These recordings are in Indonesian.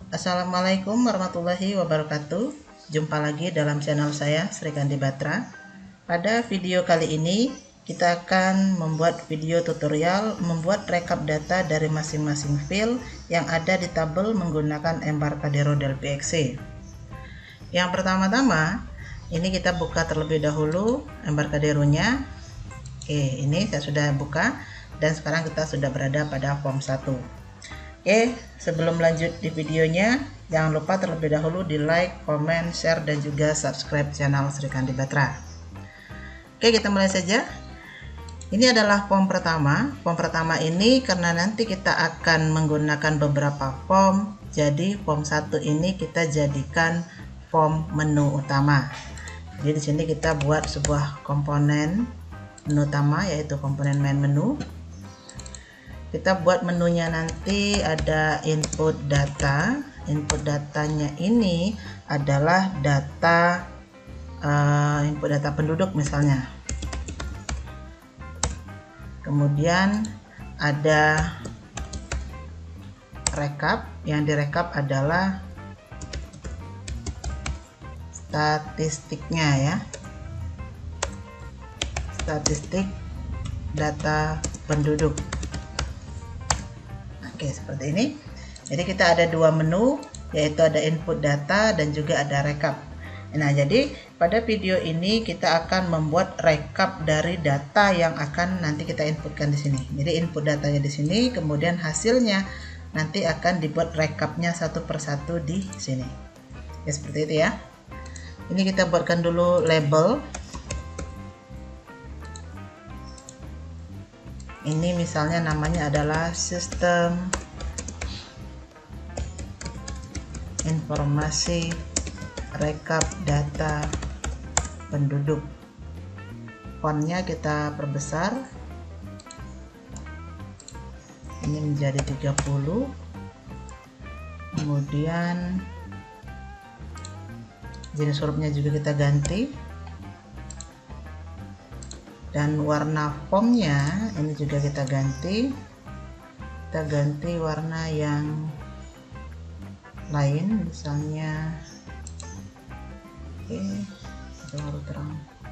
Assalamualaikum warahmatullahi wabarakatuh. Jumpa lagi dalam channel saya Sri Kandi Batra. Pada video kali ini kita akan membuat video tutorial membuat rekap data dari masing-masing file yang ada di tabel menggunakan Embarcadero del PXE. Yang pertama-tama ini kita buka terlebih dahulu Embarcadero-nya. Oke, ini saya sudah buka dan sekarang kita sudah berada pada form 1. Oke, sebelum lanjut di videonya, jangan lupa terlebih dahulu di like, comment, share, dan juga subscribe channel Sri Kandi Batra. Oke, kita mulai saja. Ini adalah form pertama. Form pertama ini karena nanti kita akan menggunakan beberapa form, jadi form 1 ini kita jadikan form menu utama. Jadi di sini kita buat sebuah komponen menu utama, yaitu komponen main menu. Kita buat menunya nanti ada input data. Input datanya ini adalah data input data penduduk misalnya. Kemudian ada rekap. Yang direkap adalah statistiknya ya. Statistik data penduduk. Oke, seperti ini. Jadi kita ada dua menu, yaitu ada input data dan juga ada rekap. Nah, jadi pada video ini kita akan membuat rekap dari data yang akan nanti kita inputkan di sini. Jadi input datanya di sini, kemudian hasilnya nanti akan dibuat rekapnya satu persatu di sini. Ya, seperti itu ya. Ini kita buatkan dulu label. Ini misalnya namanya adalah sistem informasi rekap data penduduk. Fontnya kita perbesar. Ini menjadi 30. Kemudian jenis hurufnya juga kita ganti. Dan warna formnya ini juga kita ganti. Kita ganti warna yang lain, misalnya oke, terlalu terang.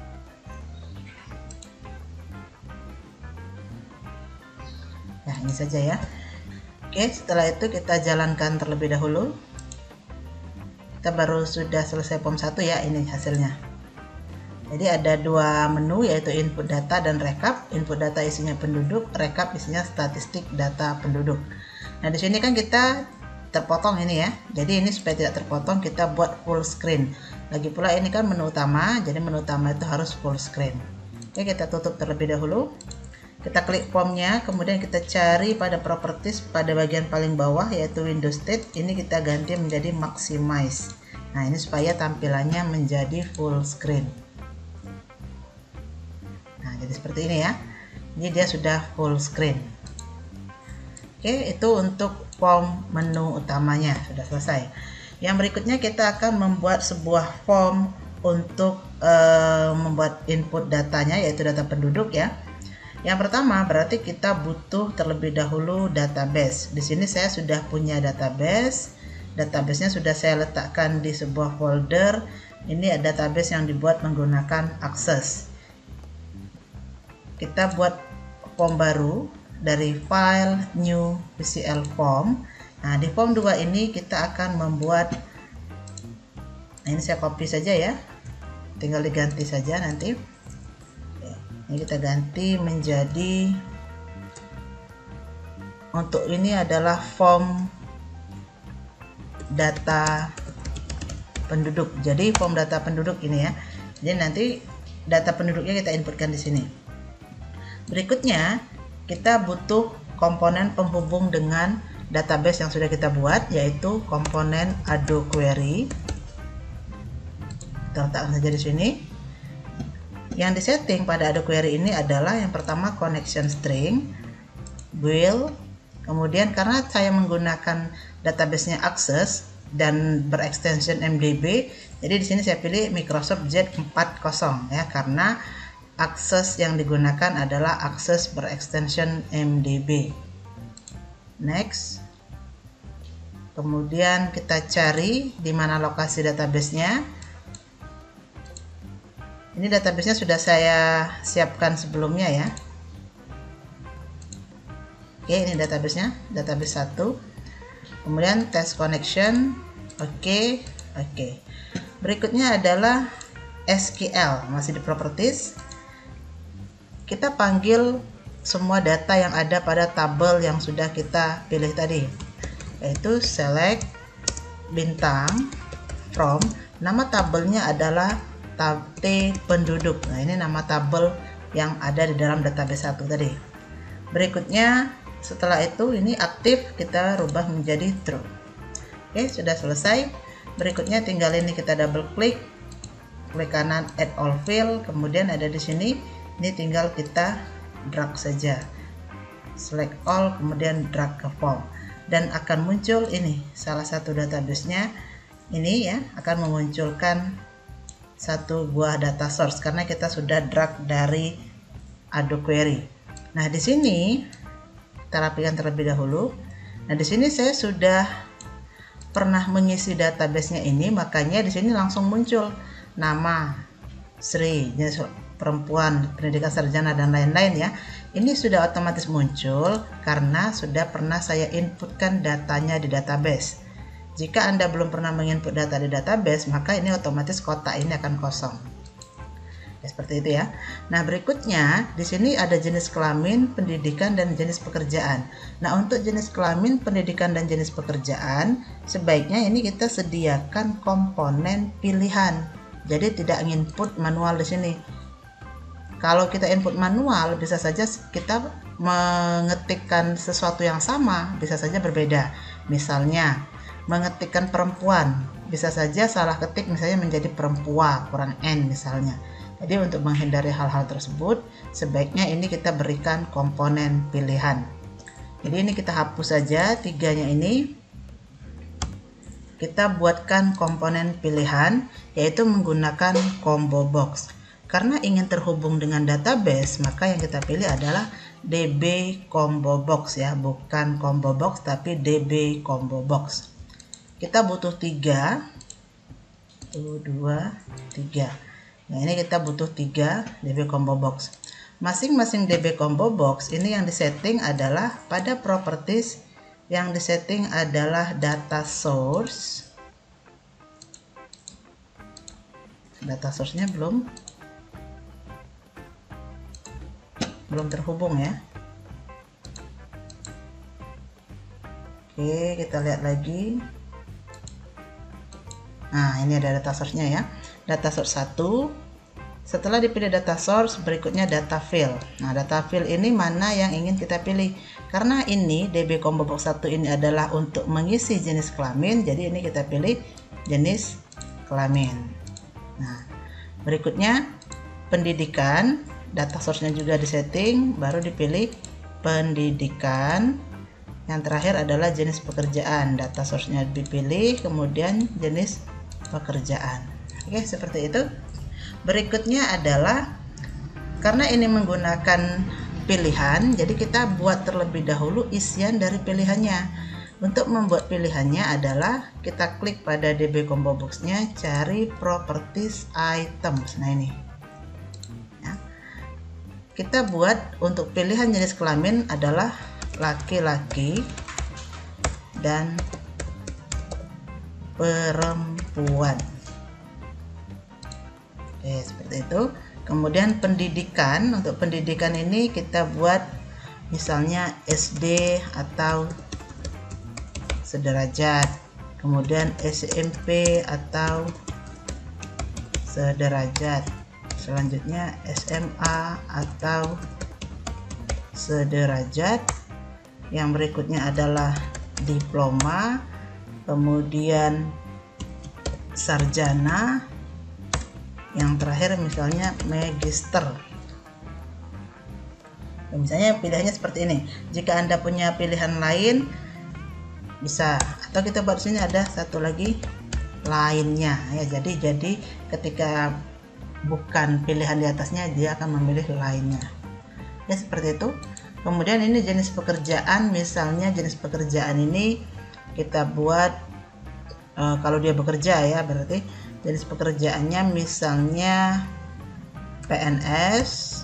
Nah, ini saja ya. Oke, setelah itu kita jalankan terlebih dahulu. Kita baru sudah selesai form 1 ya, ini hasilnya. Jadi ada dua menu, yaitu input data dan rekap. Input data isinya penduduk, rekap isinya statistik data penduduk. Nah, di sini kan kita terpotong ini ya. Jadi ini supaya tidak terpotong kita buat full screen. Lagi pula ini kan menu utama, jadi menu utama itu harus full screen. Oke, kita tutup terlebih dahulu. Kita klik formnya, kemudian kita cari pada properties pada bagian paling bawah, yaitu Windows State. Ini kita ganti menjadi maximize. Nah, ini supaya tampilannya menjadi full screen. Nah, jadi seperti ini ya. Ini dia sudah full screen. Oke, itu untuk form menu utamanya sudah selesai. Yang berikutnya kita akan membuat sebuah form untuk membuat input datanya, yaitu data penduduk ya. Yang pertama berarti kita butuh terlebih dahulu database. Di sini saya sudah punya database. Databasenya sudah saya letakkan di sebuah folder. Ini ada database yang dibuat menggunakan Access. Kita buat form baru dari file new PCL form. Nah, di form 2 ini kita akan membuat, nah ini saya copy saja ya, tinggal diganti saja nanti. Ini kita ganti menjadi, untuk ini adalah form data penduduk. Jadi form data penduduk ini ya. Jadi nanti data penduduknya kita inputkan di sini. Berikutnya kita butuh komponen penghubung dengan database yang sudah kita buat, yaitu komponen Ado Query. Kita letakkan saja di sini. Yang disetting pada Ado Query ini adalah yang pertama connection string, will, kemudian karena saya menggunakan databasenya Access dan berekstension MDB, jadi di sini saya pilih Microsoft Z40 ya, karena Access yang digunakan adalah Access berextension MDB. Next. kemudian kita cari di mana lokasi databasenya. Ini databasenya sudah saya siapkan sebelumnya ya. Oke, ini databasenya, database 1. Kemudian test connection. Oke. Berikutnya adalah SQL, masih di properties. Kita panggil semua data yang ada pada tabel yang sudah kita pilih tadi, yaitu select bintang from, nama tabelnya adalah T penduduk. Nah, ini nama tabel yang ada di dalam database 1 tadi. Berikutnya setelah itu ini aktif, kita rubah menjadi true. Oke, sudah selesai. Berikutnya tinggal ini kita double klik kanan add all field, kemudian ada di sini, ini tinggal kita drag saja, select all, kemudian drag ke form, dan akan muncul ini salah satu databasenya. Ini ya akan memunculkan satu buah data source karena kita sudah drag dari Ado Query. Nah, di sini kita rapikan terlebih dahulu. Nah, di sini saya sudah pernah mengisi databasenya ini, makanya di sini langsung muncul nama Sri, jenis perempuan, pendidikan sarjana dan lain-lain ya. Ini sudah otomatis muncul karena sudah pernah saya inputkan datanya di database. Jika Anda belum pernah menginput data di database, maka ini otomatis kotak ini akan kosong. Ya, seperti itu ya. Nah, berikutnya di sini ada jenis kelamin, pendidikan, dan jenis pekerjaan. Nah, untuk jenis kelamin, pendidikan, dan jenis pekerjaan, sebaiknya ini kita sediakan komponen pilihan. Jadi tidak input manual di sini. Kalau kita input manual, bisa saja kita mengetikkan sesuatu yang sama, bisa saja berbeda. Misalnya, mengetikkan perempuan, bisa saja salah ketik misalnya menjadi perempuan kurang N misalnya. Jadi untuk menghindari hal-hal tersebut, sebaiknya ini kita berikan komponen pilihan. Jadi ini kita hapus saja tiganya ini. Kita buatkan komponen pilihan, yaitu menggunakan combo box. Karena ingin terhubung dengan database, maka yang kita pilih adalah DB combo box ya, bukan combo box tapi DB combo box. Kita butuh 3. 1, 2, 3. Nah, ini kita butuh 3 DB combo box. Masing-masing DB combo box ini yang disetting adalah pada properties, yang disetting adalah data source. Data source-nya belum terhubung ya. Oke, kita lihat lagi. Nah, ini ada data source-nya ya. Data source 1. Setelah dipilih data source, berikutnya data field. Nah, data field ini mana yang ingin kita pilih? Karena ini DB combo box 1 ini adalah untuk mengisi jenis kelamin, jadi ini kita pilih jenis kelamin. Nah, berikutnya pendidikan, data source-nya juga disetting, baru dipilih pendidikan. Yang terakhir adalah jenis pekerjaan, data source-nya dipilih, kemudian jenis pekerjaan. Oke, seperti itu. Berikutnya adalah karena ini menggunakan pilihan, jadi kita buat terlebih dahulu isian dari pilihannya. Untuk membuat pilihannya adalah kita klik pada DB combo box-nya, cari properties items. Nah, ini ya. Kita buat untuk pilihan jenis kelamin adalah laki-laki dan perempuan. Oke, seperti itu. Kemudian pendidikan, untuk pendidikan ini kita buat misalnya SD atau sederajat, kemudian SMP atau sederajat, selanjutnya SMA atau sederajat, yang berikutnya adalah diploma, kemudian sarjana, yang terakhir misalnya magister. Misalnya pilihannya seperti ini. Jika Anda punya pilihan lain bisa, atau kita buat sini ada satu lagi lainnya ya. Jadi ketika bukan pilihan di atasnya, dia akan memilih lainnya. Ya, seperti itu. Kemudian ini jenis pekerjaan, misalnya jenis pekerjaan ini kita buat kalau dia bekerja ya, berarti jenis pekerjaannya misalnya PNS,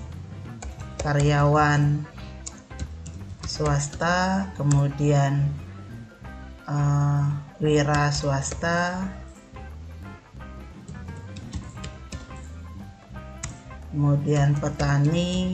karyawan swasta, kemudian wira swasta, kemudian petani,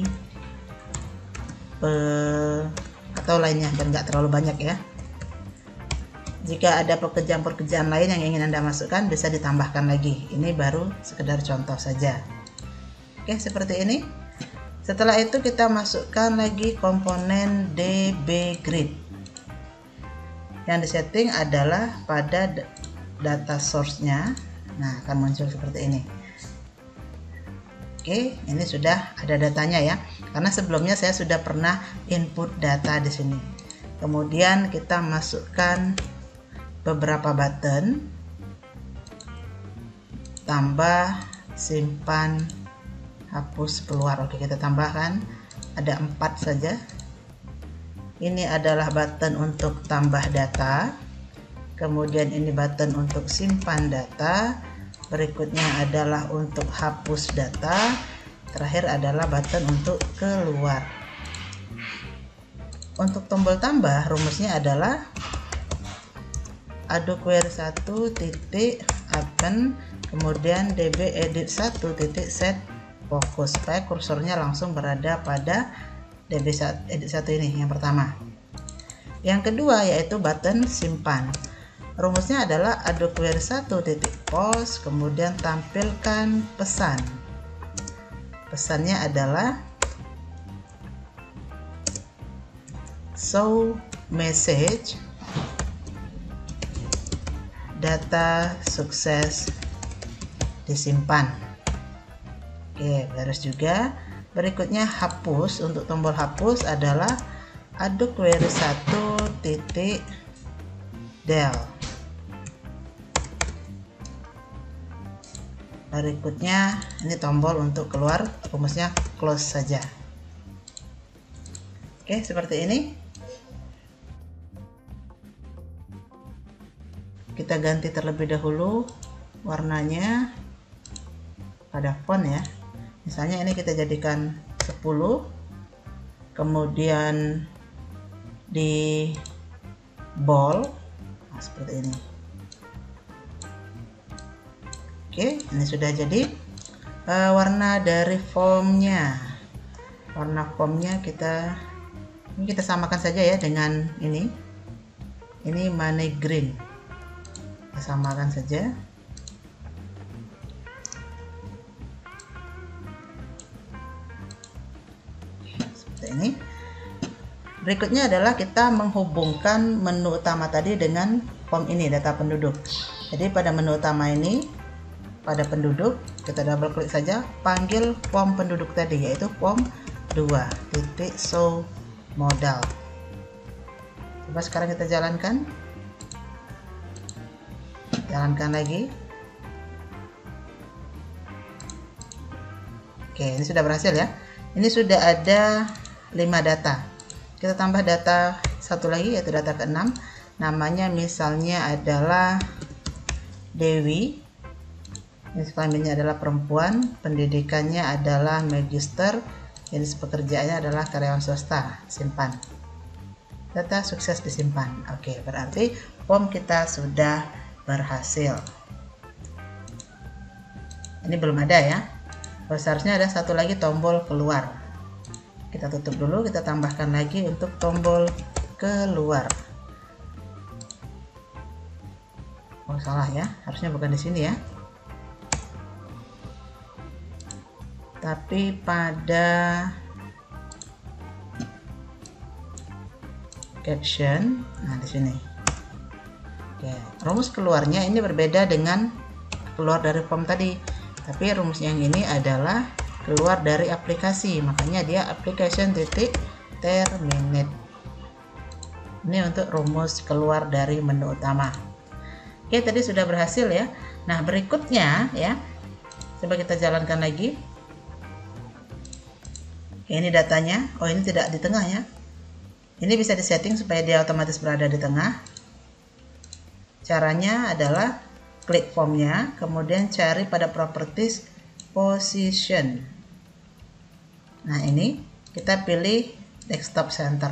atau lainnya, dan nggak terlalu banyak ya. Jika ada pekerjaan-pekerjaan lain yang ingin Anda masukkan, bisa ditambahkan lagi. Ini baru sekedar contoh saja. Oke, seperti ini. Setelah itu kita masukkan lagi komponen DB Grid. Yang disetting adalah pada data source-nya. Nah, akan muncul seperti ini. Oke, ini sudah ada datanya ya. Karena sebelumnya saya sudah pernah input data di sini. Kemudian kita masukkan beberapa button, tambah, simpan, hapus, keluar. Oke, kita tambahkan, ada 4 saja. Ini adalah button untuk tambah data, kemudian ini button untuk simpan data, berikutnya adalah untuk hapus data, terakhir adalah button untuk keluar. Untuk tombol tambah, rumusnya adalah ado query 1 titik open, kemudian db edit 1 titik set fokus, supaya kursornya langsung berada pada db edit 1 ini yang pertama. Yang kedua yaitu button simpan. Rumusnya adalah ado query 1 titik post, kemudian tampilkan pesan. Pesannya adalah show message data sukses disimpan. Oke, beres juga. Berikutnya hapus. Untuk tombol hapus adalah ado query 1 titik del. Berikutnya ini tombol untuk keluar, rumusnya close saja. Oke, seperti ini. Kita ganti terlebih dahulu warnanya pada font ya. Misalnya ini kita jadikan 10, kemudian di bold, nah, seperti ini. Oke, ini sudah jadi warna dari formnya. Warna formnya kita samakan saja ya dengan ini money green. Kita samakan saja. Seperti ini. Berikutnya adalah kita menghubungkan menu utama tadi dengan form ini, data penduduk. Jadi pada menu utama ini, pada penduduk, kita double klik saja, panggil form penduduk tadi, yaitu form 2 titik show modal. Coba sekarang kita jalankan. Jalankan lagi. Oke, ini sudah berhasil ya. Ini sudah ada 5 data. Kita tambah data satu lagi, yaitu data ke-6. Namanya misalnya adalah Dewi. Jenis kelaminnya adalah perempuan, pendidikannya adalah magister, jenis pekerjaannya adalah karyawan swasta. Simpan. Data sukses disimpan. Oke, berarti form kita sudah berhasil. Ini belum ada ya. Seharusnya ada satu lagi tombol keluar. Kita tutup dulu, kita tambahkan lagi untuk tombol keluar. Oh, salah ya. Harusnya bukan di sini ya. Tapi pada caption, nah di sini. Oke, rumus keluarnya ini berbeda dengan keluar dari form tadi, tapi rumus yang ini adalah keluar dari aplikasi, makanya dia application titik terminate. Ini untuk rumus keluar dari menu utama. Oke, tadi sudah berhasil ya. Nah, berikutnya ya, coba kita jalankan lagi. Oke, ini datanya. Oh, ini tidak di tengah ya. Ini bisa disetting supaya dia otomatis berada di tengah. Caranya adalah klik formnya, kemudian cari pada properties position. Nah, ini kita pilih desktop center.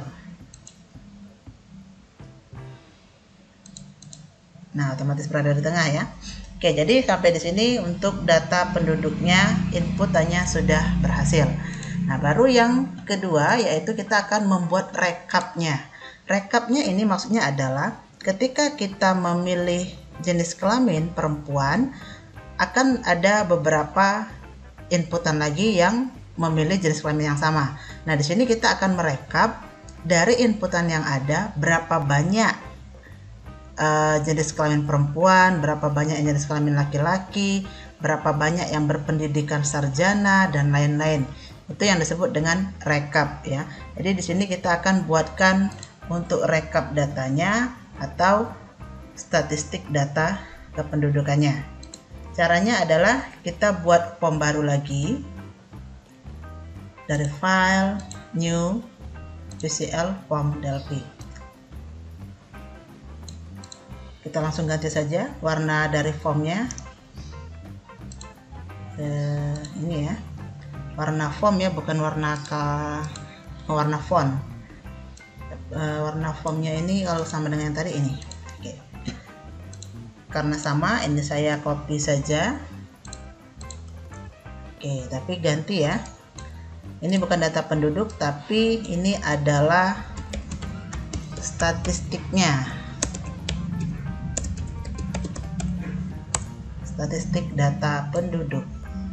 Nah, otomatis berada di tengah ya. Oke, jadi sampai di sini untuk data penduduknya, inputannya sudah berhasil. Nah, baru yang kedua yaitu kita akan membuat rekapnya. Rekapnya ini maksudnya adalah ketika kita memilih jenis kelamin perempuan, akan ada beberapa inputan lagi yang memilih jenis kelamin yang sama. Nah, di sini kita akan merekap dari inputan yang ada berapa banyak jenis kelamin perempuan, berapa banyak jenis kelamin laki-laki, berapa banyak yang berpendidikan sarjana dan lain-lain. Itu yang disebut dengan rekap ya. Jadi di sini kita akan buatkan untuk rekap datanya atau statistik data kependudukannya. Caranya adalah kita buat form baru lagi dari file, new, VCL form Delphi. Kita langsung ganti saja warna dari formnya. Ini ya, warna form ya, bukan warna font. Warna formnya ini kalau sama dengan yang tadi ini. Oke. Karena sama, ini saya copy saja. Oke, tapi ganti ya. Ini bukan data penduduk, tapi ini adalah statistiknya. Statistik data penduduk.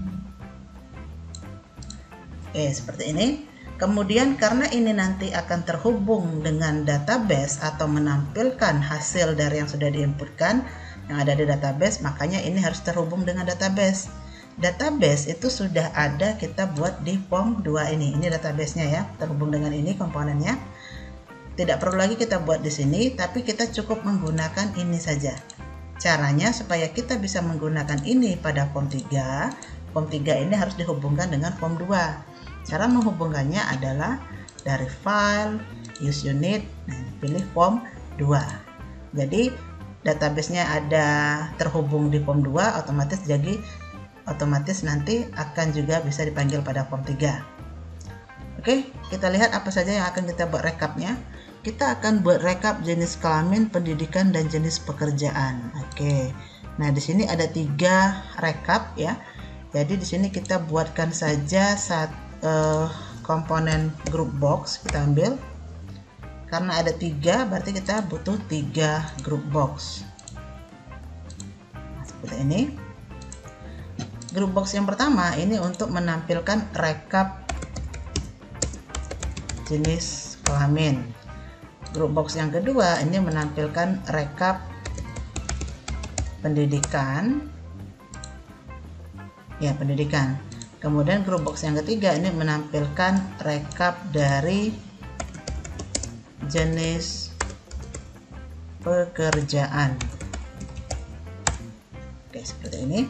Oke, seperti ini. Kemudian karena ini nanti akan terhubung dengan database atau menampilkan hasil dari yang sudah diinputkan yang ada di database, makanya ini harus terhubung dengan database. Database itu sudah ada kita buat di form 2 ini. Ini database-nya ya, terhubung dengan ini komponennya. Tidak perlu lagi kita buat di sini, tapi kita cukup menggunakan ini saja. Caranya supaya kita bisa menggunakan ini pada form 3, form 3 ini harus dihubungkan dengan form 2. Cara menghubungkannya adalah dari file, use unit, nah, pilih form 2. Jadi database-nya ada terhubung di form 2, otomatis nanti akan juga bisa dipanggil pada form 3. Oke, kita lihat apa saja yang akan kita buat rekapnya. Kita akan buat rekap jenis kelamin, pendidikan, dan jenis pekerjaan. Oke. Nah, di sini ada 3 rekap ya. Jadi di sini kita buatkan saja komponen group box, kita ambil. Karena ada 3, berarti kita butuh 3 group box. Nah, seperti ini. Group box yang pertama ini untuk menampilkan rekap jenis kelamin. Group box yang kedua ini menampilkan rekap pendidikan. Ya, pendidikan. Kemudian group box yang ketiga ini menampilkan rekap dari jenis pekerjaan. Oke, seperti ini.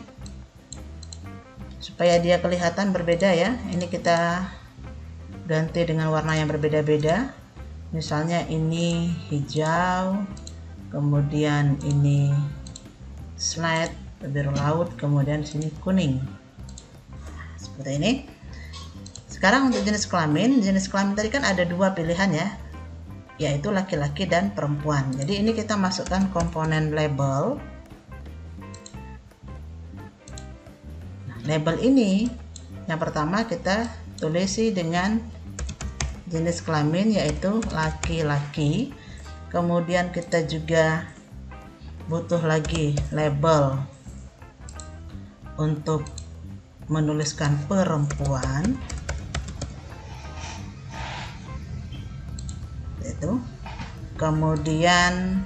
Supaya dia kelihatan berbeda ya. Ini kita ganti dengan warna yang berbeda-beda. Misalnya ini hijau, kemudian ini slide biru laut, kemudian sini kuning. Seperti ini. Sekarang untuk jenis kelamin tadi kan ada 2 pilihan ya, yaitu laki-laki dan perempuan. Jadi ini kita masukkan komponen label. Nah, label ini yang pertama kita tulisi dengan jenis kelamin yaitu laki-laki. Kemudian kita juga butuh lagi label untuk menuliskan perempuan, itu. Kemudian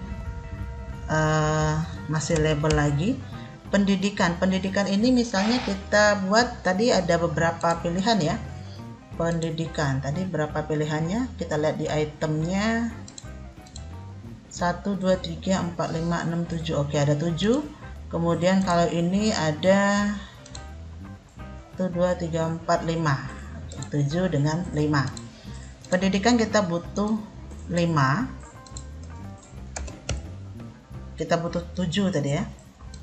masih label lagi pendidikan. Pendidikan ini misalnya kita buat tadi ada beberapa pilihan ya. Pendidikan tadi berapa pilihannya, kita lihat di itemnya 1, 2, 3, 4, 5, 6, 7. Oke, ada 7. Kemudian kalau ini ada 1, 2, 3, 4, 5. Oke, 7 dengan 5. Pendidikan kita butuh 5. kita butuh 7 tadi ya.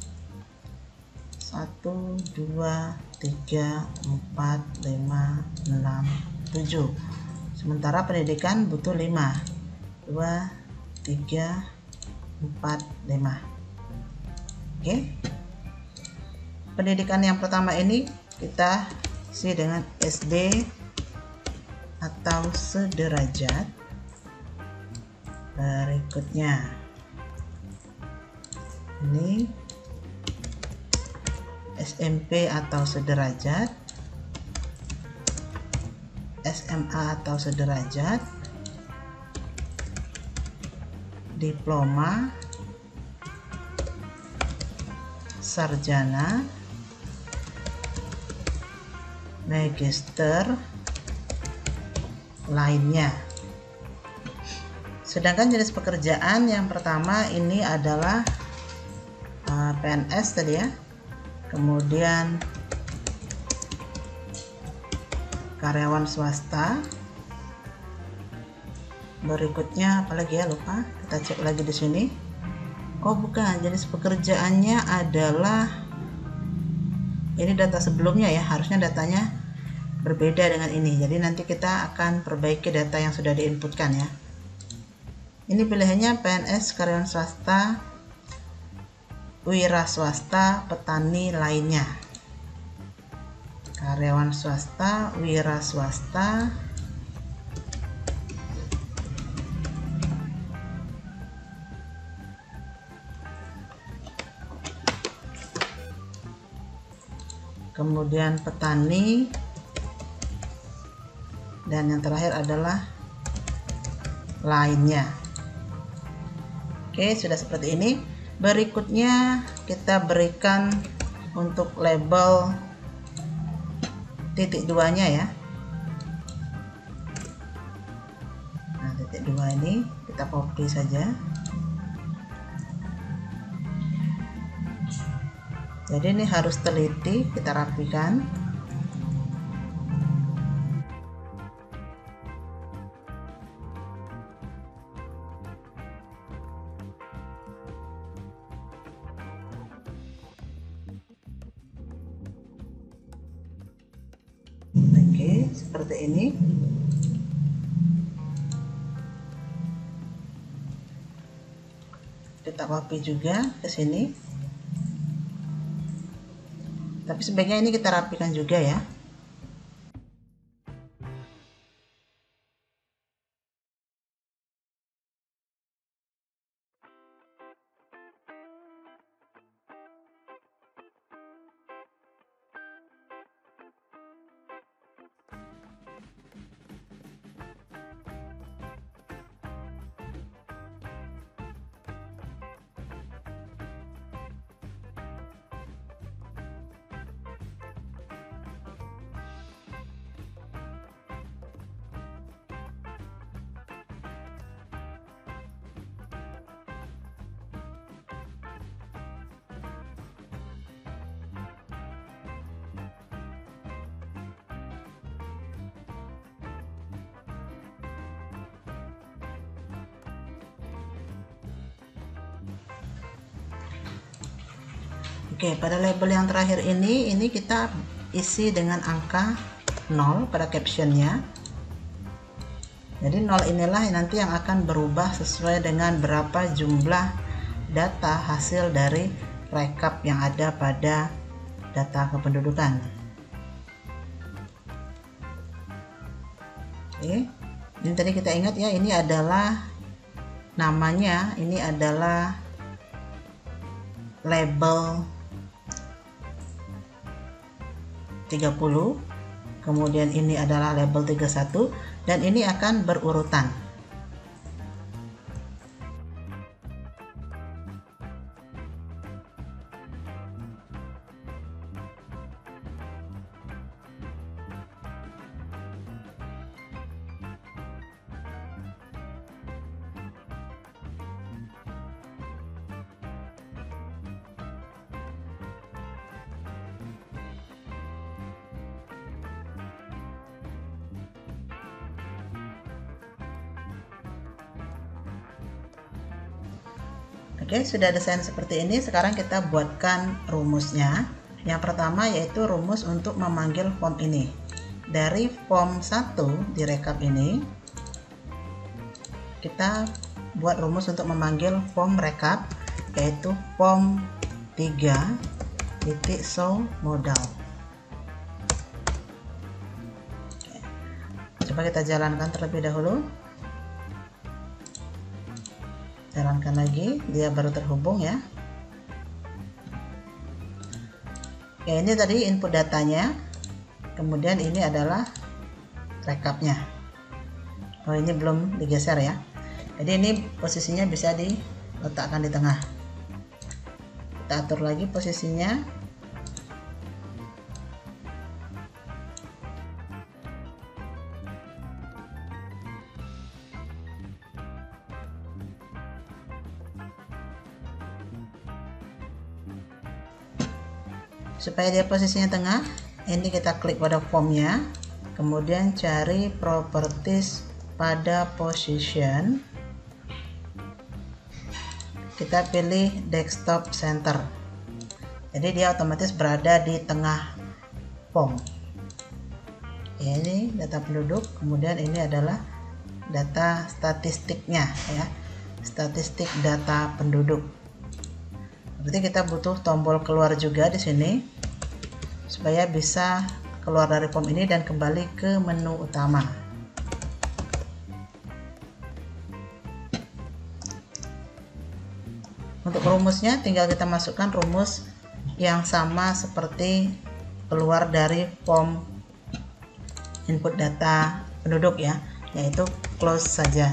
1 2 3 4 5 6 7. Sementara pendidikan butuh 5. 2 3 4 5. Oke. Pendidikan yang pertama ini kita isi dengan SD atau sederajat. Berikutnya ini SMP atau sederajat, SMA atau sederajat, diploma, sarjana, magister, lainnya. Sedangkan jenis pekerjaan yang pertama ini adalah PNS tadi ya, kemudian karyawan swasta, berikutnya apalagi ya, lupa, kita cek lagi di sini. Oh bukan, jenis pekerjaannya adalah ini data sebelumnya ya, harusnya datanya berbeda dengan ini, jadi nanti kita akan perbaiki data yang sudah diinputkan ya. Ini pilihannya PNS, karyawan swasta, wira swasta, petani, lainnya. Karyawan swasta, wira swasta, kemudian petani, dan yang terakhir adalah lainnya. Oke, sudah seperti ini. Berikutnya kita berikan untuk label titik 2-nya ya. Nah, titik 2 ini kita copy saja. Jadi ini harus teliti, kita rapikan. Oke, seperti ini. Kita copy juga ke sini. Tapi sebaiknya ini kita rapikan juga ya. Oke, pada label yang terakhir ini kita isi dengan angka 0 pada captionnya. Jadi 0 inilah nanti yang akan berubah sesuai dengan berapa jumlah data hasil dari rekap yang ada pada data kependudukan. Oke, ini tadi kita ingat ya, ini adalah namanya, ini adalah label 30, kemudian ini adalah label 31, dan ini akan berurutan. Oke, sudah desain seperti ini. Sekarang kita buatkan rumusnya. Yang pertama yaitu rumus untuk memanggil form ini. Dari form 1 di rekap ini, kita buat rumus untuk memanggil form rekap, yaitu form 3 titik show modal. Oke. Coba kita jalankan terlebih dahulu. Jalankan lagi, dia baru terhubung ya. Oke, ini tadi input datanya, kemudian ini adalah rekapnya. Oh, ini belum digeser ya. Jadi ini posisinya bisa diletakkan di tengah. Kita atur lagi posisinya. Supaya dia posisinya tengah, ini kita klik pada formnya, kemudian cari properties pada position, kita pilih desktop center, jadi dia otomatis berada di tengah form. Ya, ini data penduduk, kemudian ini adalah data statistiknya ya, statistik data penduduk. Berarti kita butuh tombol keluar juga di sini supaya bisa keluar dari form ini dan kembali ke menu utama. Untuk rumusnya tinggal kita masukkan rumus yang sama seperti keluar dari form input data penduduk ya, yaitu close saja.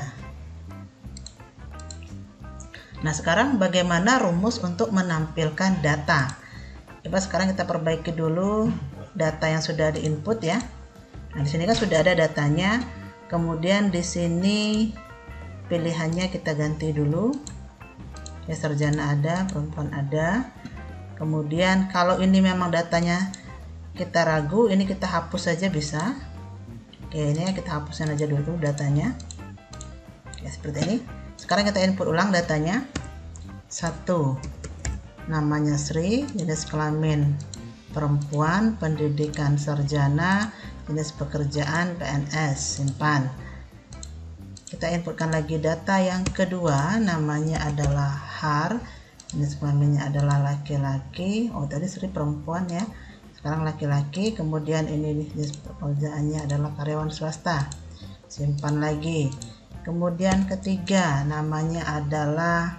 Nah, sekarang bagaimana rumus untuk menampilkan data? Coba sekarang kita perbaiki dulu data yang sudah diinput ya. Nah, di sini kan sudah ada datanya. Kemudian di sini pilihannya kita ganti dulu. Ya, sarjana ada, perempuan ada. Kemudian kalau ini memang datanya kita ragu, ini kita hapus saja bisa. Oke, ini kita hapuskan aja dulu datanya. Oke, seperti ini. Sekarang kita input ulang datanya. 1, namanya Sri, jenis kelamin perempuan, pendidikan sarjana, jenis pekerjaan PNS, simpan. Kita inputkan lagi data yang kedua, namanya adalah Har, jenis kelaminnya adalah laki-laki. Oh, tadi Sri perempuan ya, sekarang laki-laki. Kemudian ini jenis pekerjaannya adalah karyawan swasta, simpan lagi. Kemudian ketiga, namanya adalah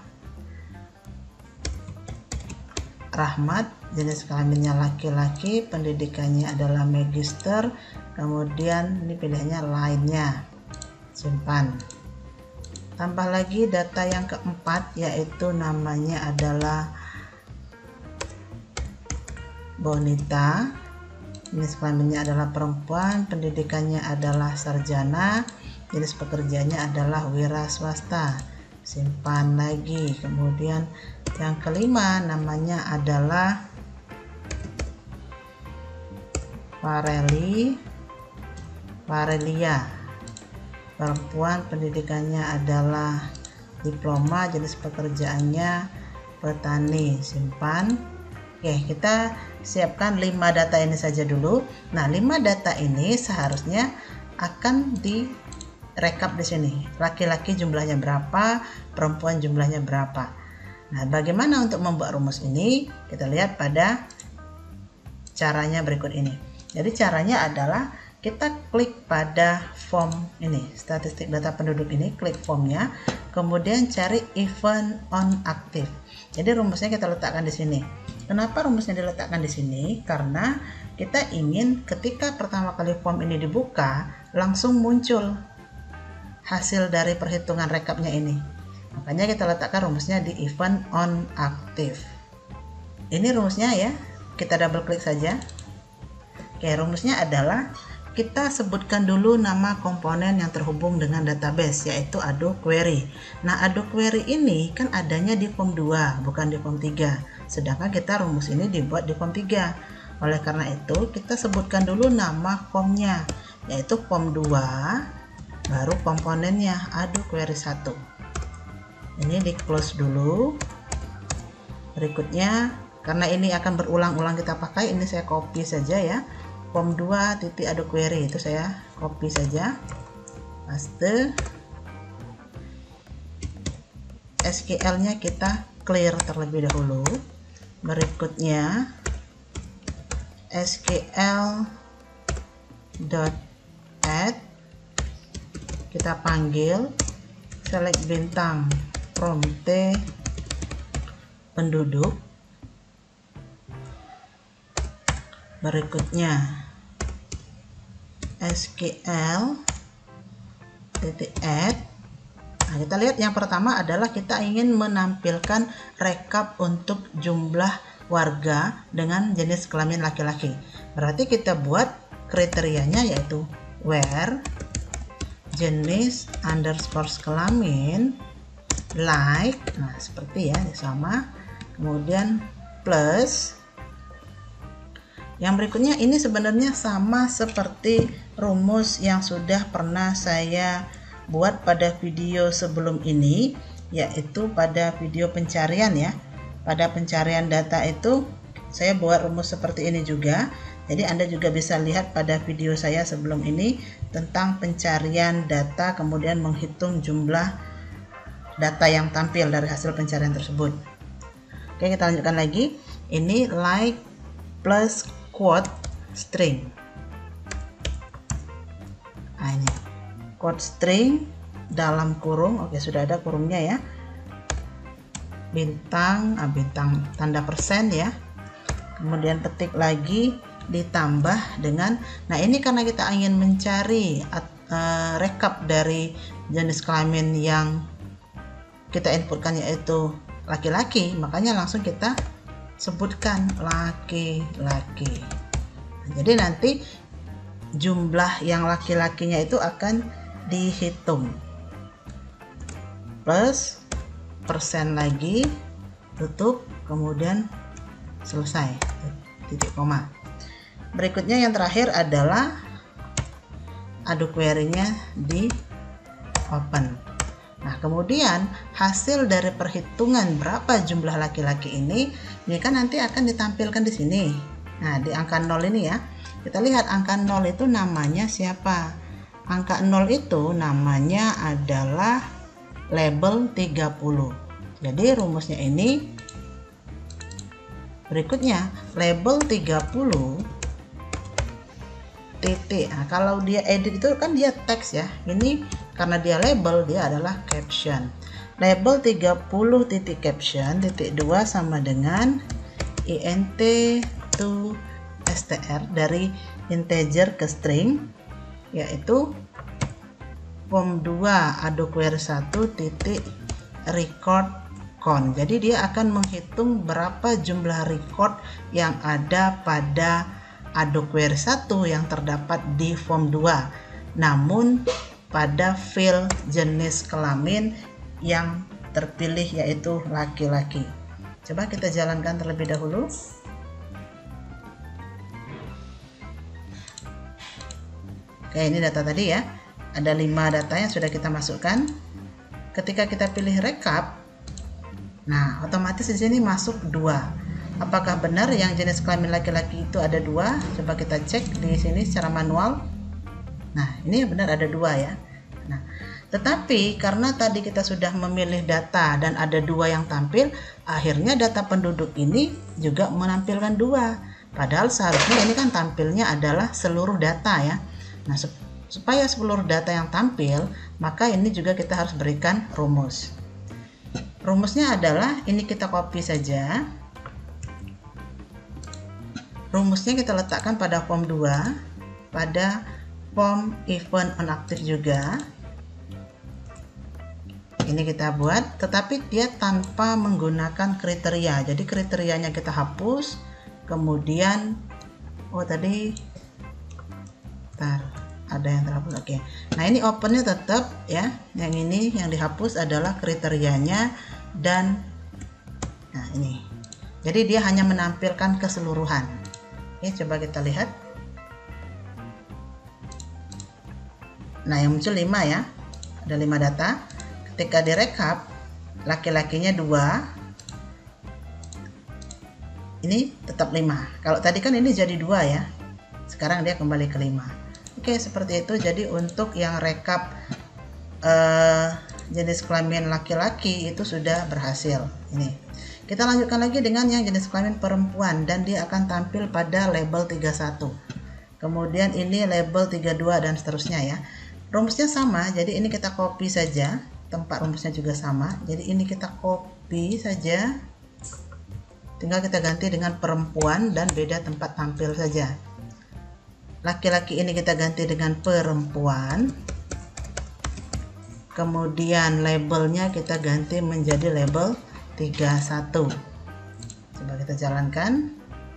Rahmat, jenis kelaminnya laki-laki, pendidikannya adalah magister. Kemudian ini pilihannya lainnya, simpan. Tambah lagi data yang keempat, yaitu namanya adalah Bonita, jenis kelaminnya adalah perempuan, pendidikannya adalah sarjana, jenis pekerjaannya adalah wira swasta, simpan lagi. Kemudian yang kelima, namanya adalah Varelia, perempuan, pendidikannya adalah diploma, jenis pekerjaannya petani, simpan. Oke, kita siapkan 5 data ini saja dulu. Nah, 5 data ini seharusnya akan direkap di sini. Laki-laki jumlahnya berapa, perempuan jumlahnya berapa. Nah, bagaimana untuk membuat rumus ini? Kita lihat pada caranya berikut ini. Jadi caranya adalah kita klik pada form ini, statistik data penduduk ini, klik formnya, kemudian cari event on active. Jadi rumusnya kita letakkan di sini. Kenapa rumusnya diletakkan di sini? Karena kita ingin ketika pertama kali form ini dibuka, langsung muncul hasil dari perhitungan rekapnya ini. Makanya kita letakkan rumusnya di event on active. Ini rumusnya ya, kita double klik saja. Oke, rumusnya adalah kita sebutkan dulu nama komponen yang terhubung dengan database, yaitu Ado Query. Nah, Ado Query ini kan adanya di form 2, bukan di form 3. Sedangkan kita rumus ini dibuat di form 3. Oleh karena itu, kita sebutkan dulu nama formnya, yaitu form 2, baru komponennya Ado Query 1. Ini di close dulu. Berikutnya, karena ini akan berulang-ulang kita pakai, ini saya copy saja ya. Form2 titik add query itu saya copy saja, paste. SQL-nya kita clear terlebih dahulu. Berikutnya SQL.add kita panggil select bintang from T penduduk. Berikutnya SQL.add. Nah, kita lihat yang pertama adalah kita ingin menampilkan rekap untuk jumlah warga dengan jenis kelamin laki-laki. Berarti kita buat kriterianya yaitu where jenis underscore kelamin like, nah seperti ya, sama. Kemudian plus. Yang berikutnya ini sebenarnya sama seperti rumus yang sudah pernah saya buat pada video sebelum ini, yaitu pada video pencarian ya. Pada pencarian data itu saya buat rumus seperti ini juga. Jadi Anda juga bisa lihat pada video saya sebelum ini tentang pencarian data, kemudian menghitung jumlah data yang tampil dari hasil pencarian tersebut. Oke, kita lanjutkan lagi. Ini like plus quote string. Nah, ini quote string dalam kurung. Oke, sudah ada kurungnya ya. Bintang tanda persen ya. Kemudian petik lagi ditambah dengan, nah ini karena kita ingin mencari rekap dari jenis kelamin yang kita inputkan yaitu laki-laki, makanya langsung kita sebutkan laki-laki. Nah, jadi nanti jumlah yang laki-lakinya itu akan dihitung. Plus persen lagi, tutup, kemudian selesai, titik koma. Berikutnya yang terakhir adalah add query-nya di open. Nah, kemudian hasil dari perhitungan berapa jumlah laki-laki ini kan nanti akan ditampilkan di sini. Nah, di angka 0 ini ya. Kita lihat angka 0 itu namanya siapa? Angka 0 itu namanya adalah label 30. Jadi rumusnya ini berikutnya, label 30 titik. Nah, kalau dia edit itu kan dia teks ya. Ini karena dia label, dia adalah caption. Label 30 titik caption titik 2 sama dengan int to str, dari integer ke string, yaitu form2 add query 1 titik record count. Jadi dia akan menghitung berapa jumlah record yang ada pada add query 1 yang terdapat di form 2, namun pada field jenis kelamin yang terpilih yaitu laki-laki. Coba kita jalankan terlebih dahulu. Oke, ini data tadi ya. Ada 5 data yang sudah kita masukkan. Ketika kita pilih rekap, nah otomatis di sini masuk 2. Apakah benar yang jenis kelamin laki-laki itu ada 2? Coba kita cek di sini secara manual. Nah, ini benar ada 2 ya. Nah, tetapi karena tadi kita sudah memilih data dan ada 2 yang tampil, akhirnya data penduduk ini juga menampilkan 2. Padahal seharusnya ini kan tampilnya adalah seluruh data ya. Nah, supaya seluruh data yang tampil, maka ini juga kita harus berikan rumus. Rumusnya adalah, ini kita copy saja. Rumusnya kita letakkan pada form 2, pada form event onActive juga. Ini kita buat, tetapi dia tanpa menggunakan kriteria. Jadi kriterianya kita hapus, kemudian tadi ada yang terhapus. Oke. Nah, ini opennya tetap ya. Yang ini yang dihapus adalah kriterianya dan nah ini. Jadi dia hanya menampilkan keseluruhan. Oke, coba kita lihat. Nah, yang muncul 5 ya. Ada 5 data. Ketika direkap, laki-lakinya 2, ini tetap 5. Kalau tadi kan ini jadi 2 ya, sekarang dia kembali ke 5. Oke, seperti itu. Jadi untuk yang rekap jenis kelamin laki-laki itu sudah berhasil. Ini kita lanjutkan lagi dengan yang jenis kelamin perempuan, dan dia akan tampil pada label 31. Kemudian ini label 32 dan seterusnya ya. Rumusnya sama, jadi ini kita copy saja, tempat rumusnya juga sama. Jadi ini kita copy saja, tinggal kita ganti dengan perempuan dan beda tempat tampil saja. Laki-laki ini kita ganti dengan perempuan, kemudian labelnya kita ganti menjadi label 31. Coba kita jalankan.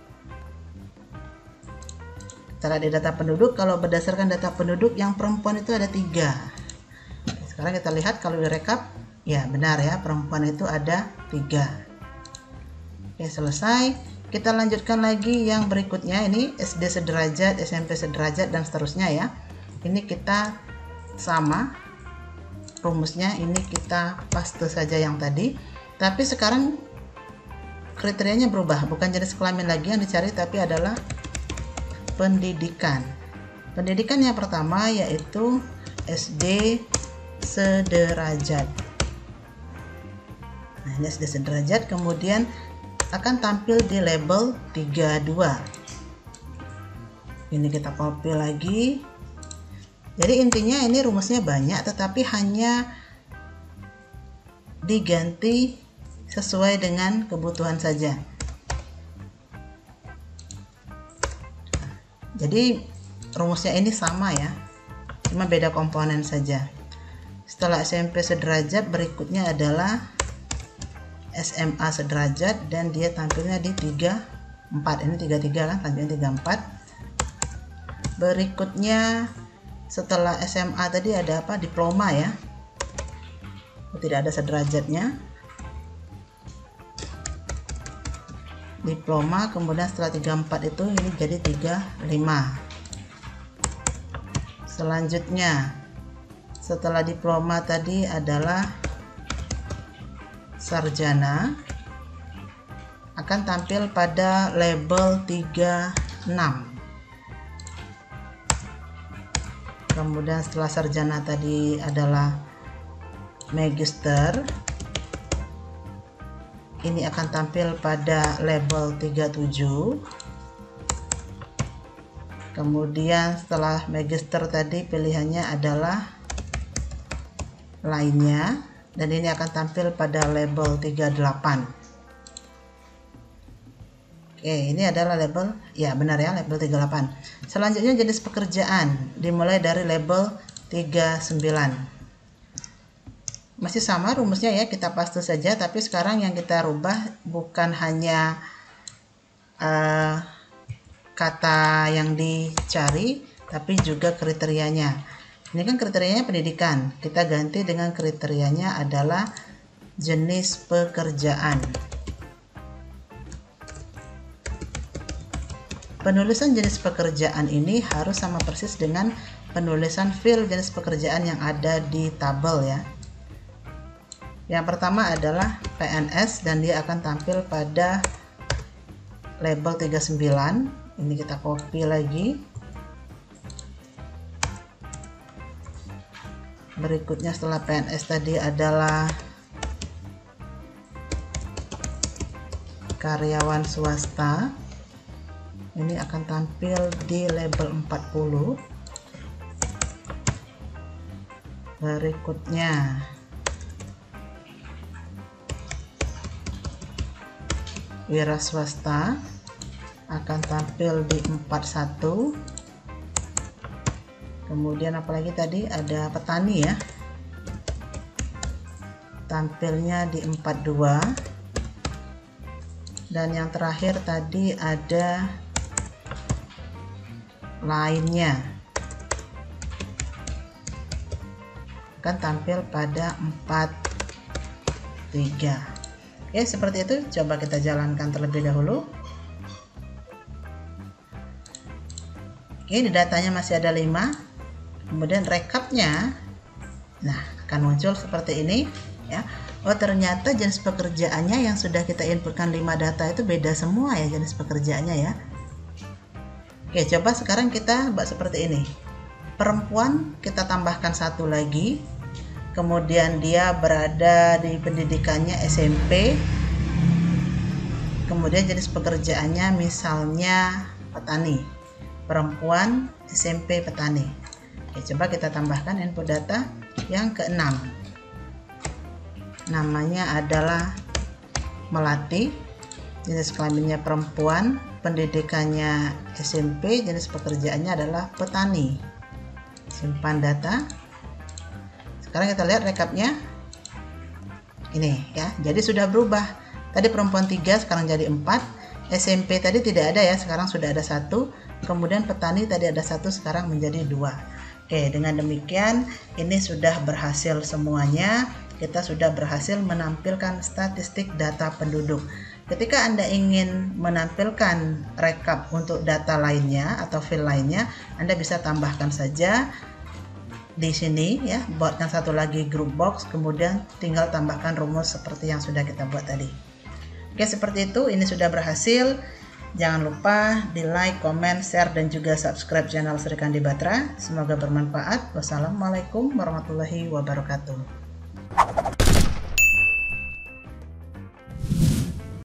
Kita lihat di data penduduk, kalau berdasarkan data penduduk yang perempuan itu ada 3. Sekarang kita lihat kalau direkap, ya benar ya, perempuan itu ada 3. Oke, selesai. Kita lanjutkan lagi yang berikutnya, ini SD sederajat, SMP sederajat dan seterusnya ya. Ini kita sama rumusnya, ini kita paste saja yang tadi, tapi sekarang kriterianya berubah, bukan jenis kelamin lagi yang dicari, tapi adalah pendidikan. Pendidikan yang pertama yaitu SD sederajat. Nah, ini SD sederajat, kemudian akan tampil di label 32. Ini kita copy lagi. Jadi intinya ini rumusnya banyak, tetapi hanya diganti sesuai dengan kebutuhan saja. Jadi rumusnya ini sama ya, cuma beda komponen saja. Setelah SMP sederajat, berikutnya adalah SMA sederajat, dan dia tampilnya di 34. Ini 33 kan, tampilnya 34. Berikutnya setelah SMA tadi ada apa? Diploma ya. Tidak ada sederajatnya. Diploma, kemudian setelah 34 itu ini jadi 35. Selanjutnya setelah diploma tadi adalah sarjana, akan tampil pada label 36. Kemudian setelah sarjana tadi adalah magister, ini akan tampil pada label 37. Kemudian setelah magister tadi pilihannya adalah lainnya, dan ini akan tampil pada label 38. Oke, ini adalah label, ya benar ya, label 38. Selanjutnya jenis pekerjaan, dimulai dari label 39. Masih sama rumusnya ya, kita paste saja, tapi sekarang yang kita rubah bukan hanya kata yang dicari, tapi juga kriterianya. Ini kan kriterianya pendidikan, kita ganti dengan kriterianya adalah jenis pekerjaan. Penulisan jenis pekerjaan ini harus sama persis dengan penulisan file jenis pekerjaan yang ada di tabel ya. Yang pertama adalah PNS, dan dia akan tampil pada label 39. Ini kita copy lagi. Berikutnya setelah PNS tadi adalah karyawan swasta. Ini akan tampil di label 40. Berikutnya wira swasta akan tampil di 41. Kemudian apalagi tadi ada petani ya, tampilnya di 42. Dan yang terakhir tadi ada lainnya, akan tampil pada 43. Oke, seperti itu. Coba kita jalankan terlebih dahulu. Oke, di datanya masih ada 5. Kemudian rekapnya, nah akan muncul seperti ini ya. Oh, ternyata jenis pekerjaannya yang sudah kita inputkan 5 data itu beda semua ya jenis pekerjaannya ya. Oke, coba sekarang kita buat seperti ini. Perempuan kita tambahkan satu lagi, kemudian dia berada di pendidikannya SMP, kemudian jenis pekerjaannya misalnya petani. Perempuan SMP petani. Oke, coba kita tambahkan input data yang ke-6. Namanya adalah Melati, jenis kelaminnya perempuan, pendidikannya SMP, jenis pekerjaannya adalah petani. Simpan data. Sekarang kita lihat rekapnya. Ini ya, jadi sudah berubah. Tadi perempuan 3, sekarang jadi 4. SMP tadi tidak ada ya, sekarang sudah ada 1. Kemudian petani tadi ada 1, sekarang menjadi 2. Oke, dengan demikian ini sudah berhasil semuanya. Kita sudah berhasil menampilkan statistik data penduduk. Ketika Anda ingin menampilkan rekap untuk data lainnya atau file lainnya, Anda bisa tambahkan saja di sini ya, buatkan satu lagi group box, kemudian tinggal tambahkan rumus seperti yang sudah kita buat tadi. Oke, seperti itu. Ini sudah berhasil. Jangan lupa di like, comment, share, dan juga subscribe channel Sri Kandi Batra. Semoga bermanfaat. Wassalamualaikum warahmatullahi wabarakatuh.